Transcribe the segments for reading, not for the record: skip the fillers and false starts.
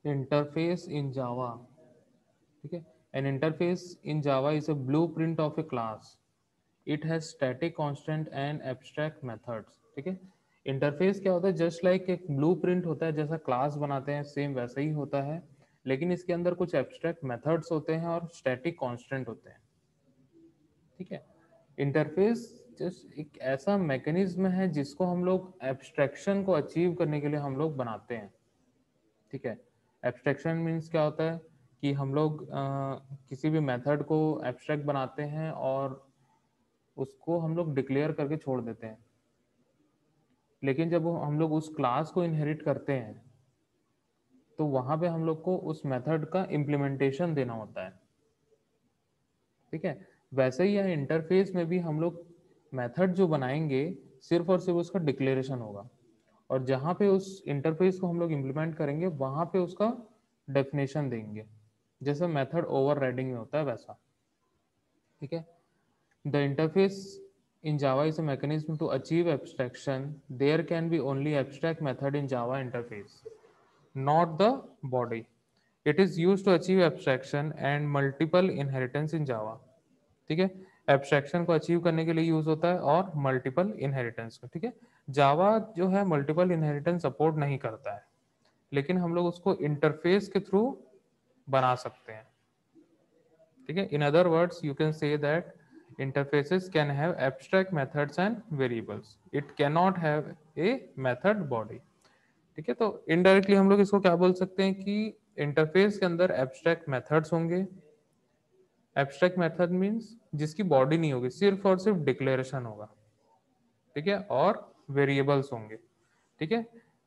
Interface in Java. ठीक है, an interface in Java is a blueprint of a class. It has static, constant and abstract methods. ठीक है, interface क्या होता है? जस्ट लाइक एक ब्लूप्रिंट होता है, जैसा क्लास बनाते हैं सेम वैसा ही होता है, लेकिन इसके अंदर कुछ एब्स्ट्रैक्ट मेथड्स होते हैं और स्टैटिक कांस्टेंट होते हैं। ठीक है, इंटरफेस जस्ट एक ऐसा मैकेनिज्म है जिसको हम लोग एब्स्ट्रैक्शन को अचीव करने के लिए हम लोग बनाते हैं। ठीक है, एब्स्ट्रैक्शन मीन्स क्या होता है कि हम लोग किसी भी मेथड को एब्स्ट्रैक्ट बनाते हैं और उसको हम लोग डिक्लेयर करके छोड़ देते हैं, लेकिन जब हम लोग उस क्लास को इनहेरिट करते हैं तो वहां पे हम लोग को उस मेथड का इम्प्लीमेंटेशन देना होता है। ठीक है, वैसे ही यहाँ इंटरफेस में भी हम लोग मेथड जो बनाएंगे सिर्फ और सिर्फ उसका डिक्लेरेशन होगा, और जहाँ पे उस इंटरफेस को हम लोग इम्प्लीमेंट करेंगे वहां पे उसका डेफिनेशन देंगे, जैसे मेथड ओवरराइडिंग में होता है वैसा। ठीक है, the interface in Java is a mechanism to achieve abstraction. There can be only abstract method in Java interface, not the body. It is used to achieve abstraction and multiple inheritance in Java. ठीक है, abstraction को achieve करने के लिए use होता है और multiple inheritance को। ठीक है, जावा जो है मल्टीपल इनहेरिटेंस सपोर्ट नहीं करता है, लेकिन हम लोग उसको इंटरफेस के थ्रू बना सकते हैं। ठीक है, in other words you can say that interfaces can have abstract methods and variables. It cannot have a method body. ठीक है, तो इनडायरेक्टली हम लोग इसको क्या बोल सकते हैं कि इंटरफेस के अंदर एब्स्ट्रैक्ट मेथड्स होंगे। एब्स्ट्रैक्ट मेथड मींस जिसकी बॉडी नहीं होगी, सिर्फ और सिर्फ डिक्लेरेशन होगा। ठीक है, और वेरिएबल्स होंगे। ठीक है,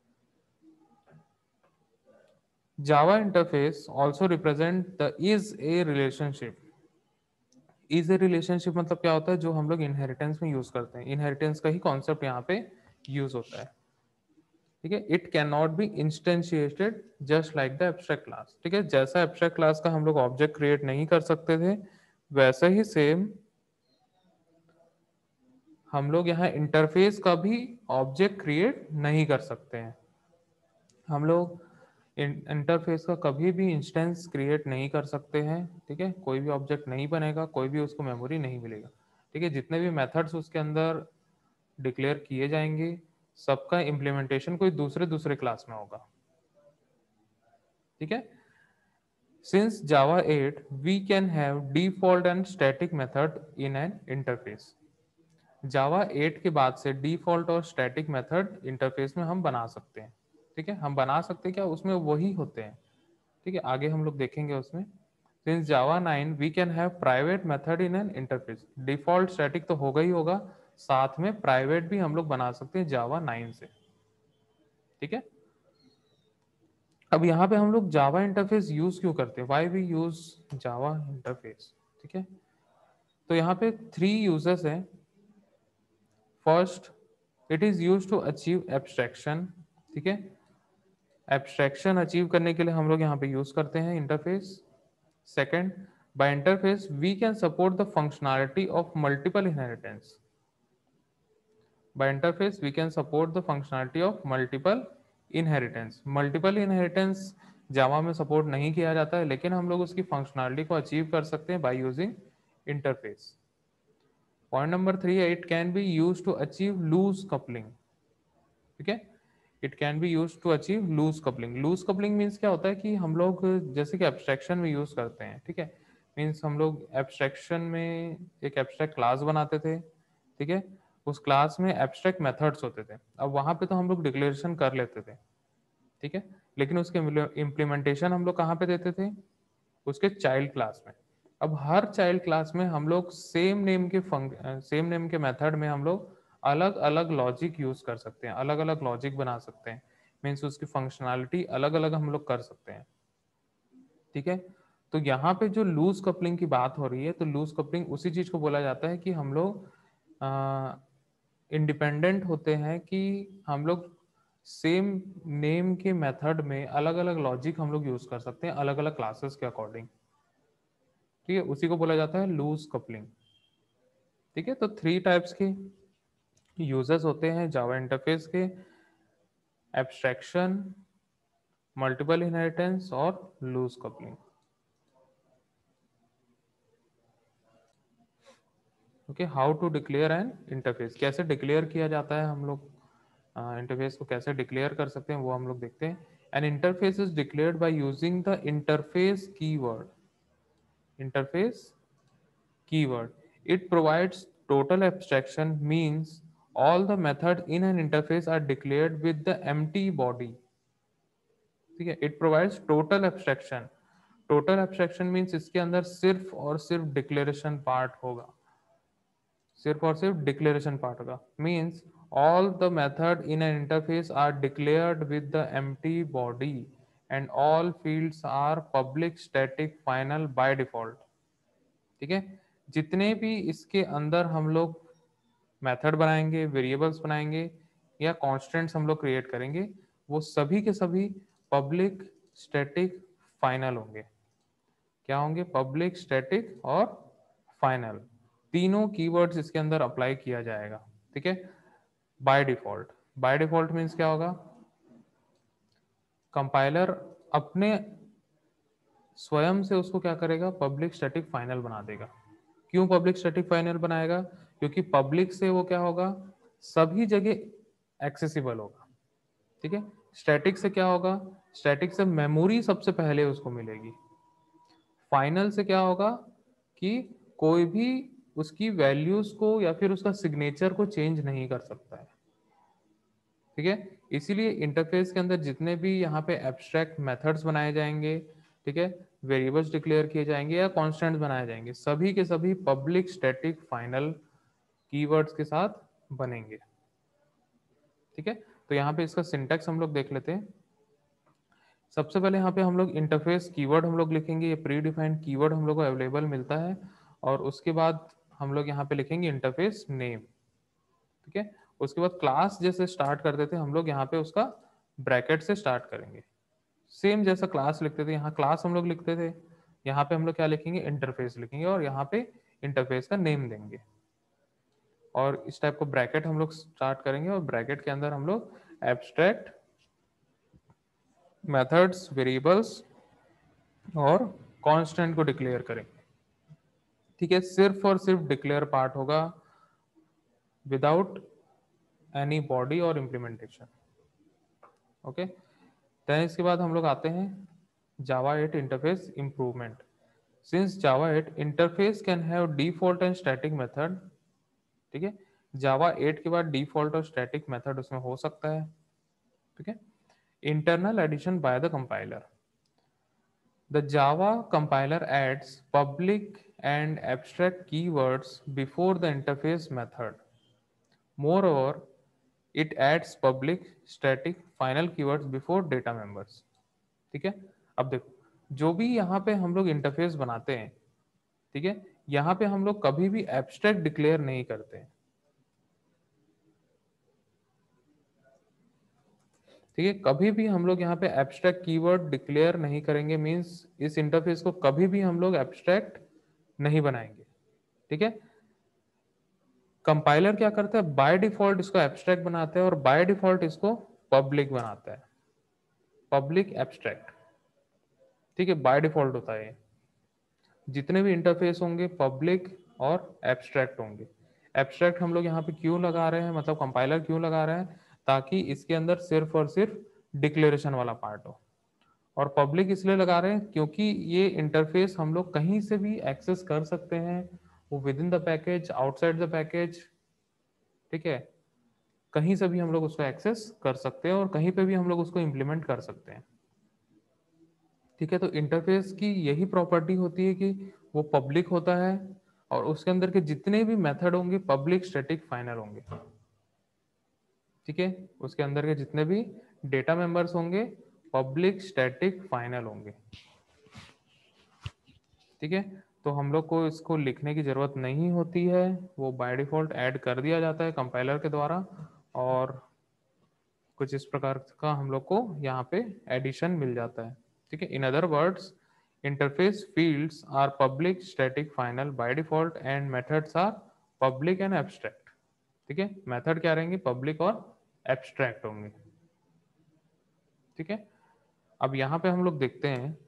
Java interface also represent the is a relationship. Is a relationship मतलब क्या होता है? जो हम लोग इनहेरिटेंस में यूज करते हैं, इनहेरिटेंस का ही कॉन्सेप्ट यहाँ पे यूज होता है। ठीक है, it can not be instantiated just like the abstract class. ठीक है, जैसा एब्स्ट्रैक्ट क्लास का हम लोग ऑब्जेक्ट क्रिएट नहीं कर सकते थे, वैसा ही सेम हम लोग यहाँ इंटरफेस का भी ऑब्जेक्ट क्रिएट नहीं कर सकते हैं। हम लोग इंटरफेस का कभी भी इंस्टेंस क्रिएट नहीं कर सकते हैं। ठीक है, कोई भी ऑब्जेक्ट नहीं बनेगा, कोई भी उसको मेमोरी नहीं मिलेगा। ठीक है, जितने भी मेथड्स उसके अंदर डिक्लेयर किए जाएंगे सबका इम्प्लीमेंटेशन कोई दूसरे दूसरे क्लास में होगा। ठीक है, since Java 8 we can have default and static method in an interface. Java 8 के बाद से डिफॉल्ट और स्टैटिक मेथड इंटरफेस में हम बना सकते हैं। ठीक है, हम बना सकते हैं क्या? उसमें वही होते हैं। ठीक है, आगे हम लोग देखेंगे उसमें। Since Java 9 we can have private method in an interface. Default static तो होगा ही होगा, साथ में प्राइवेट भी हम लोग बना सकते हैं जावा 9 से। ठीक है, अब यहाँ पे हम लोग जावा इंटरफेस यूज क्यों करते हैं? Why we use Java interface? ठीक है, तो यहाँ पे 3 यूजेस हैं। First, it is use to achieve abstraction. ठीक है, एब्स्ट्रैक्शन अचीव करने के लिए हम लोग यहाँ पे यूज करते हैं interface. Second, by interface we can support the functionality of multiple inheritance. By interface we can support the functionality of multiple inheritance. Multiple inheritance Java में सपोर्ट नहीं किया जाता है, लेकिन हम लोग उसकी फंक्शनैलिटी को अचीव कर सकते हैं by using interface. Point number 3 है, it can be use to achieve loose coupling. ठीक है, it can be use to achieve loose coupling. Loose coupling means क्या होता है कि हम लोग जैसे कि एब्स्ट्रैक्शन में यूज करते हैं। ठीक है, मीन्स हम लोग एब्स्ट्रैक्शन में एक एब्स्ट्रैक्ट क्लास बनाते थे। ठीक है, उस क्लास में एब्स्ट्रैक्ट मेथड्स होते थे। अब वहां पे तो हम लोग डिक्लेरेशन कर लेते थे। ठीक है, लेकिन उसके इम्प्लीमेंटेशन हम लोग कहाँ पे देते थे? उसके चाइल्ड क्लास में। अब हर चाइल्ड क्लास में हम लोग सेम नेम के मेथड में हम लोग अलग अलग लॉजिक यूज कर सकते हैं, अलग अलग लॉजिक बना सकते हैं। मीन्स उसकी फंक्शनैलिटी अलग अलग हम लोग कर सकते हैं। ठीक है, तो यहाँ पे जो लूज कपलिंग की बात हो रही है, तो लूज कपलिंग उसी चीज को बोला जाता है कि हम लोग इंडिपेंडेंट होते हैं, कि हम लोग सेम नेम के मेथड में अलग अलग लॉजिक हम लोग यूज कर सकते हैं अलग अलग क्लासेस के अकॉर्डिंग। ठीक है, उसी को बोला जाता है लूज कपलिंग। ठीक है, तो 3 टाइप्स के यूजेस होते हैं जावा इंटरफेस के। एब्स्ट्रैक्शन, मल्टीपल इनहेरिटेंस और loose coupling. Okay, how to declare an interface, कैसे डिक्लेयर किया जाता है, हम लोग इंटरफेस को कैसे डिक्लेयर कर सकते हैं वो हम लोग देखते हैं। An interface is declared by using the interface keyword. Interface keyword, it provides total abstraction, means all the methods in an interface are declared with the empty body। ठीक है, it provides total abstraction। total abstraction means इसके अंदर सिर्फ और सिर्फ declaration part होगा, सिर्फ और सिर्फ डिक्लेरेशन पार्ट होगा। Means all the method in an interface are declared with the empty body and all fields are public static final by default। ठीक है, जितने भी इसके अंदर हम लोग मेथड बनाएंगे, वेरिएबल्स बनाएंगे या कॉन्स्टेंट्स हम लोग क्रिएट करेंगे, वो सभी के सभी पब्लिक स्टैटिक फाइनल होंगे। क्या होंगे? पब्लिक स्टैटिक और फाइनल, तीनों कीवर्ड्स इसके अंदर अप्लाई किया जाएगा। ठीक है, by default. By default means क्या होगा? कंपाइलर अपने स्वयं से उसको क्या करेगा? पब्लिक स्टैटिक फाइनल बना देगा। क्यों पब्लिक स्टैटिक फाइनल बनाएगा? क्योंकि पब्लिक से वो क्या होगा? सभी जगह एक्सेसिबल होगा। ठीक है, स्टैटिक से क्या होगा? स्टैटिक से मेमोरी सबसे पहले उसको मिलेगी। फाइनल से क्या होगा कि कोई भी उसकी वैल्यूज को या फिर उसका सिग्नेचर को चेंज नहीं कर सकता है। ठीक है, इसीलिए इंटरफेस के अंदर जितने भी यहाँ पे एब्स्ट्रैक्ट मेथड्स बनाए जाएंगे, ठीक है, वेरिएबल्स डिक्लेयर किए जाएंगे या कॉन्स्टेंट्स बनाए जाएंगे, सभी के सभी पब्लिक स्टैटिक फाइनल कीवर्ड्स के साथ बनेंगे। ठीक है, तो यहाँ पे इसका सिंटैक्स हम लोग देख लेते हैं। सबसे पहले यहाँ पे हम लोग इंटरफेस कीवर्ड हम लोग लिखेंगे, ये प्री डिफाइंड कीवर्ड हम लोग को अवेलेबल मिलता है। और उसके बाद हम लोग यहाँ पे लिखेंगे इंटरफेस नेम। ठीक है, उसके बाद क्लास जैसे स्टार्ट करते थे हम लोग, यहाँ पे उसका ब्रैकेट से स्टार्ट करेंगे। सेम जैसा क्लास लिखते थे, यहाँ क्लास हम लोग लिखते थे, यहाँ पे हम लोग क्या लिखेंगे? इंटरफेस लिखेंगे और यहाँ पे इंटरफेस का नेम देंगे। और इस टाइप को ब्रैकेट हम लोग स्टार्ट करेंगे और ब्रैकेट के अंदर हम लोग एब्स्ट्रैक्ट मेथड्स, वेरिएबल्स और कांस्टेंट को डिक्लेयर करेंगे। ठीक है, सिर्फ और सिर्फ डिक्लेयर पार्ट होगा, विदाउट एनी बॉडी और इम्प्लीमेंटेशन। ओके, देन इसके बाद हम लोग आते हैं Java 8 interface improvement. Since Java 8 interface can have default and static method. ठीक है, जावा 8 के बाद डिफॉल्ट और स्टैटिक मेथड उसमें हो सकता है। ठीक है, internal addition by the compiler. The Java compiler adds public and abstract keywords before the interface method. Moreover, it adds public, static, final keywords before data members. ठीक है, अब देखो जो भी यहाँ पे हम लोग इंटरफेस बनाते हैं, ठीक है, यहाँ पे हम लोग कभी भी एब्स्ट्रैक्ट डिक्लेयर नहीं करते हैं। ठीक है, कभी भी हम लोग यहाँ पे एब्स्ट्रैक्ट कीवर्ड डिक्लेयर नहीं करेंगे, मींस इस इंटरफेस को कभी भी हम लोग एब्स्ट्रैक्ट नहीं बनाएंगे। ठीक है, कंपाइलर क्या करता है? बाय डिफॉल्ट इसको एब्स्ट्रैक्ट बनाता है और बाय डिफॉल्ट इसको पब्लिक बनाता है, पब्लिक एब्स्ट्रैक्ट। ठीक है, बाय डिफॉल्ट होता है। जितने भी इंटरफेस होंगे पब्लिक और एब्स्ट्रैक्ट होंगे। एब्स्ट्रैक्ट हम लोग यहाँ पे क्यों लगा रहे हैं, मतलब कंपाइलर क्यों लगा रहे हैं? ताकि इसके अंदर सिर्फ और सिर्फ डिक्लेरेशन वाला पार्ट हो। और पब्लिक इसलिए लगा रहे हैं क्योंकि ये इंटरफेस हम लोग कहीं से भी एक्सेस कर सकते हैं, वो within the package, outside the package. ठीक है, कहीं से भी हम लोग उसको एक्सेस कर सकते हैं और कहीं पे भी हम लोग उसको इम्प्लीमेंट कर सकते हैं। ठीक है, तो इंटरफेस की यही प्रॉपर्टी होती है कि वो पब्लिक होता है और उसके अंदर के जितने भी मेथड होंगे पब्लिक स्टैटिक फाइनल होंगे। ठीक है, उसके अंदर के जितने भी डेटा मेंबर्स होंगे पब्लिक स्टैटिक फाइनल होंगे। ठीक है, तो हम लोग को इसको लिखने की जरूरत नहीं होती है, वो बाय डिफॉल्ट ऐड कर दिया जाता है कंपाइलर के द्वारा। और कुछ इस प्रकार का हम लोग को यहाँ पे एडिशन मिल जाता है। ठीक है, in other words interface fields are public static final by default and methods are public and abstract. ठीक है, मेथड क्या रहेंगे? पब्लिक और एब्स्ट्रैक्ट होंगे। ठीक है, अब यहाँ पे हम लोग देखते हैं,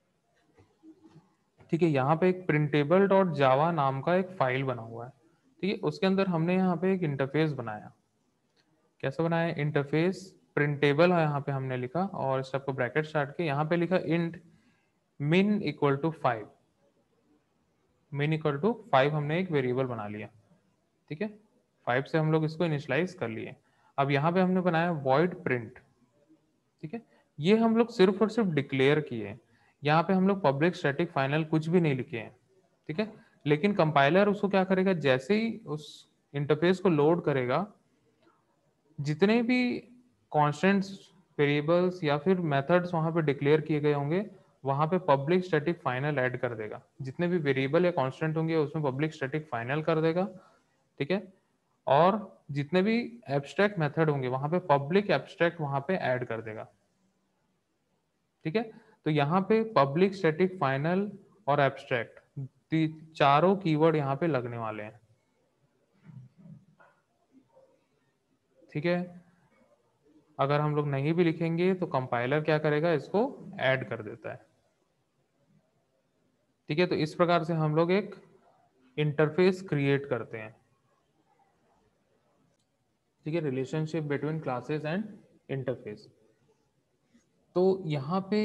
ठीक है, यहाँ पे एक प्रिंटेबल डॉट जावा नाम का एक फाइल बना हुआ है, ठीक है। उसके अंदर हमने यहाँ पे एक इंटरफेस बनाया। कैसे बनाया? इंटरफेस प्रिंटेबल है यहाँ पे हमने लिखा, और स्टेप को ब्रैकेट स्टार्ट के यहाँ पे लिखा int min equal to 5। min equal to 5 हमने एक वेरिएबल बना लिया, ठीक है। 5 से हम लोग इसको इनिशियलाइज कर लिए। अब यहाँ पे हमने बनाया void print, ठीक है। ये हम लोग सिर्फ और सिर्फ डिक्लेयर किए हैं। यहाँ पे हम लोग पब्लिक स्टैटिक फाइनल कुछ भी नहीं लिखे हैं, ठीक है। लेकिन कंपाइलर उसको क्या करेगा, जैसे ही उस इंटरफेस को लोड करेगा, जितने भी कॉन्स्टेंट्स, वेरिएबल्स या फिर मेथड्स वहां पे डिक्लेयर किए गए होंगे, वहां पे पब्लिक स्टैटिक फाइनल ऐड कर देगा। जितने भी वेरिएबल या कांस्टेंट होंगे उसमें पब्लिक स्टैटिक फाइनल कर देगा, ठीक है। और जितने भी एब्स्ट्रैक्ट मेथड होंगे वहां पे पब्लिक एब्स्ट्रैक्ट वहां पे ऐड कर देगा, ठीक है। तो यहाँ पे पब्लिक स्टैटिक फाइनल और एब्स्ट्रैक्ट चारों कीवर्ड यहाँ पे लगने वाले हैं, ठीक है। अगर हम लोग नहीं भी लिखेंगे तो कंपाइलर क्या करेगा, इसको ऐड कर देता है, ठीक है। तो इस प्रकार से हम लोग एक इंटरफेस क्रिएट करते हैं, ठीक है। Relationship between classes and interface. तो यहाँ पे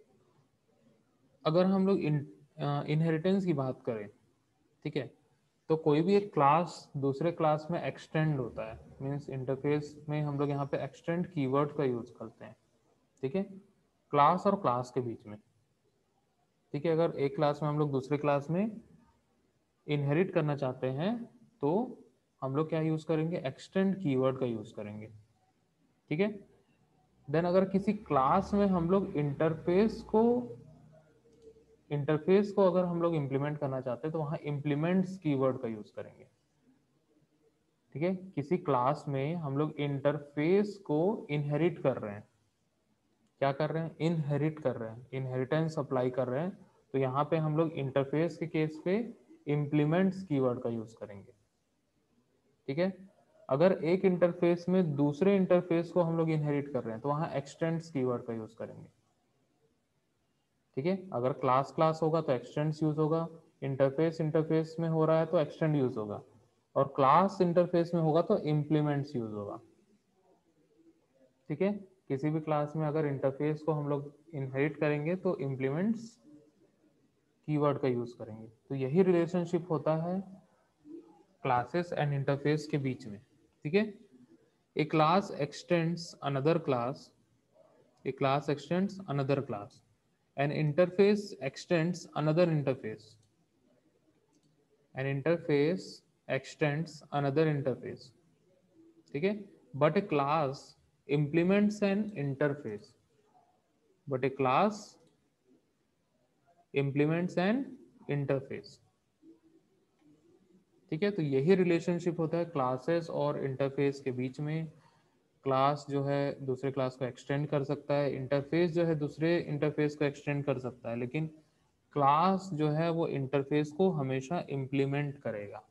अगर हम लोग इनहेरिटेंस की बात करें, ठीक है, तो कोई भी एक क्लास दूसरे क्लास में एक्सटेंड होता है, मीन्स इंटरफेस में हम लोग यहाँ पे एक्सटेंड कीवर्ड का यूज करते हैं, ठीक है, क्लास और क्लास के बीच में, ठीक है। अगर एक क्लास में हम लोग दूसरे क्लास में इनहेरिट करना चाहते हैं तो हम लोग क्या यूज करेंगे, एक्सटेंड कीवर्ड का यूज करेंगे, ठीक है। देन अगर किसी क्लास में हम लोग इंटरफेस को अगर हम लोग इंप्लीमेंट करना चाहते हैं तो वहां इंप्लीमेंट्स कीवर्ड का यूज करेंगे, ठीक है। किसी क्लास में हम लोग इंटरफेस को इनहेरिट कर रहे हैं, क्या कर रहे हैं, इनहेरिट कर रहे हैं, इनहेरिटेंस अप्लाई कर रहे हैं, तो यहाँ पे हम लोग इंटरफेस के केस पे इंप्लीमेंट्स कीवर्ड का यूज करेंगे, ठीक है। अगर एक इंटरफेस में दूसरे इंटरफेस को हम लोग इनहेरिट कर रहे हैं तो वहां एक्सटेंड्स कीवर्ड का यूज करेंगे, ठीक है। अगर क्लास क्लास होगा तो एक्सटेंड्स यूज होगा, इंटरफेस इंटरफेस में हो रहा है तो एक्सटेंड यूज होगा, और क्लास इंटरफेस में होगा तो इम्प्लीमेंट्स यूज होगा, ठीक है। किसी भी क्लास में अगर इंटरफेस को हम लोग इनहेरिट करेंगे तो इम्प्लीमेंट्स कीवर्ड का यूज करेंगे। तो यही रिलेशनशिप होता है क्लासेस एंड इंटरफेस के बीच में, ठीक है। A class extends another class. A class extends another class. An interface extends another interface. An interface extends another interface. ठीक है? But a class implements an interface. But a class implements an interface. ठीक है, तो यही relationship होता है classes और interface के बीच में। क्लास जो है दूसरे क्लास को एक्सटेंड कर सकता है, इंटरफेस जो है दूसरे इंटरफेस को एक्सटेंड कर सकता है, लेकिन क्लास जो है वो इंटरफेस को हमेशा इम्प्लीमेंट करेगा।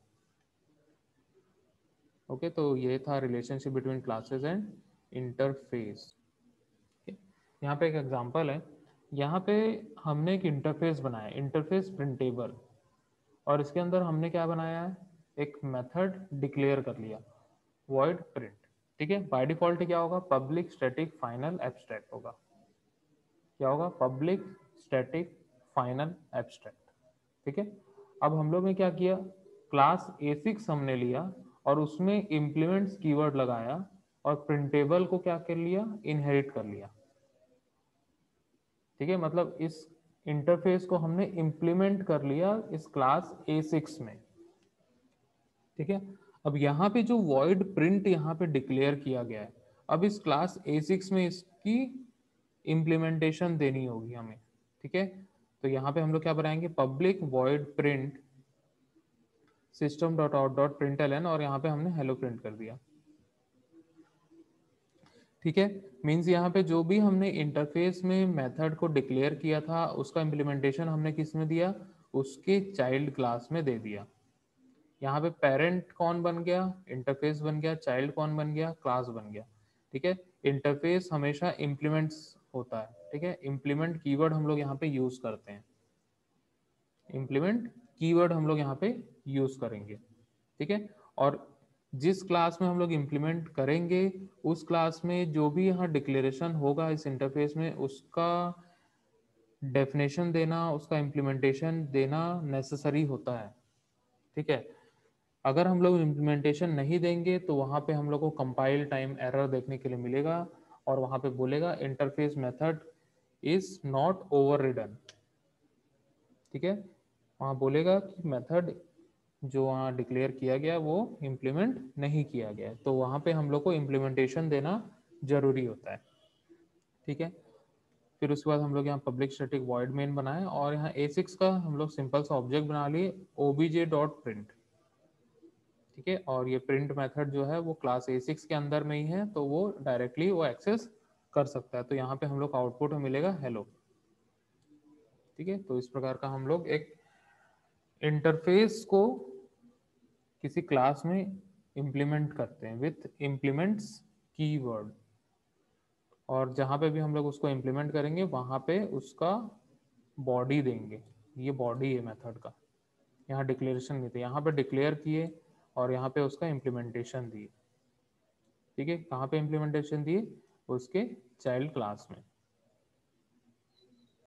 ओके, तो ये था relationship between classes and interface. यहाँ पे एक एग्जांपल है, यहाँ पे हमने एक इंटरफेस बनाया, इंटरफेस प्रिंटेबल, और इसके अंदर हमने क्या बनाया है, एक मेथड डिक्लेयर कर लिया, void print, ठीक है। बाय डिफॉल्ट क्या होगा, पब्लिक स्टैटिक फाइनल एब्स्ट्रैक्ट होगा। क्या होगा, पब्लिक स्टैटिक फाइनल एब्स्ट्रैक्ट, ठीक है। अब हम लोग ने क्या किया, क्लास A6 हमने लिया और उसमें इम्प्लीमेंट्स कीवर्ड लगाया और प्रिंटेबल को क्या कर लिया, इनहेरिट कर लिया, ठीक है। मतलब इस इंटरफेस को हमने इम्प्लीमेंट कर लिया इस क्लास A6 में, ठीक है। अब यहाँ पे जो void print यहाँ पे डिक्लेयर किया गया है, अब इस क्लास A6 में इसकी इम्प्लीमेंटेशन देनी होगी हमें, ठीक है। तो यहाँ पे हम लोग क्या बनाएंगे, पब्लिक void print system.out.println, और यहाँ पे हमने हेलो प्रिंट कर दिया, ठीक है। मीन्स यहाँ पे जो भी हमने इंटरफेस में मेथड को डिक्लेयर किया था उसका इम्प्लीमेंटेशन हमने किस में दिया, उसके चाइल्ड क्लास में दे दिया। यहाँ पे पेरेंट कौन बन गया, इंटरफेस बन गया, चाइल्ड कौन बन गया, क्लास बन गया, ठीक है। इंटरफेस हमेशा इम्प्लीमेंट्स होता है, ठीक है। इम्प्लीमेंट कीवर्ड हम लोग यहाँ पे यूज करते हैं, इम्प्लीमेंट कीवर्ड हम लोग यहाँ पे यूज करेंगे, ठीक है। और जिस क्लास में हम लोग इम्प्लीमेंट करेंगे उस क्लास में जो भी यहाँ डिक्लेरेशन होगा इस इंटरफेस में उसका डेफिनेशन देना, उसका इम्प्लीमेंटेशन देना नेसेसरी होता है, ठीक है। अगर हम लोग इम्प्लीमेंटेशन नहीं देंगे तो वहाँ पे हम लोग को कंपाइल टाइम एरर देखने के लिए मिलेगा और वहाँ पे बोलेगा interface method is not overridden, ठीक है। वहाँ बोलेगा कि मेथड जो वहाँ डिक्लेयर किया गया वो इम्प्लीमेंट नहीं किया गया, तो वहाँ पे हम लोग को इम्प्लीमेंटेशन देना जरूरी होता है, ठीक है। फिर उसके बाद हम लोग यहाँ पब्लिक स्टैटिक वॉइड मेन बनाए और यहाँ A6 का हम लोग सिंपल सा ऑब्जेक्ट बना लिए obj.print, ठीक है। और ये प्रिंट मेथड जो है वो क्लास A6 के अंदर में ही है, तो वो डायरेक्टली वो एक्सेस कर सकता है। तो यहाँ पे हम लोग आउटपुट में मिलेगा हेलो, ठीक है। तो इस प्रकार का हम लोग एक इंटरफेस को किसी क्लास में इम्प्लीमेंट करते हैं विथ इम्प्लीमेंट्स कीवर्ड, और जहाँ पे भी हम लोग उसको इम्प्लीमेंट करेंगे वहाँ पे उसका बॉडी देंगे, ये बॉडी है मेथड का। यहाँ डिक्लेरेशन नहीं थे, यहाँ पे डिक्लेयर किए और यहाँ पे उसका इम्प्लीमेंटेशन दिए, ठीक है। कहाँ पे इम्प्लीमेंटेशन दिए, उसके चाइल्ड क्लास में।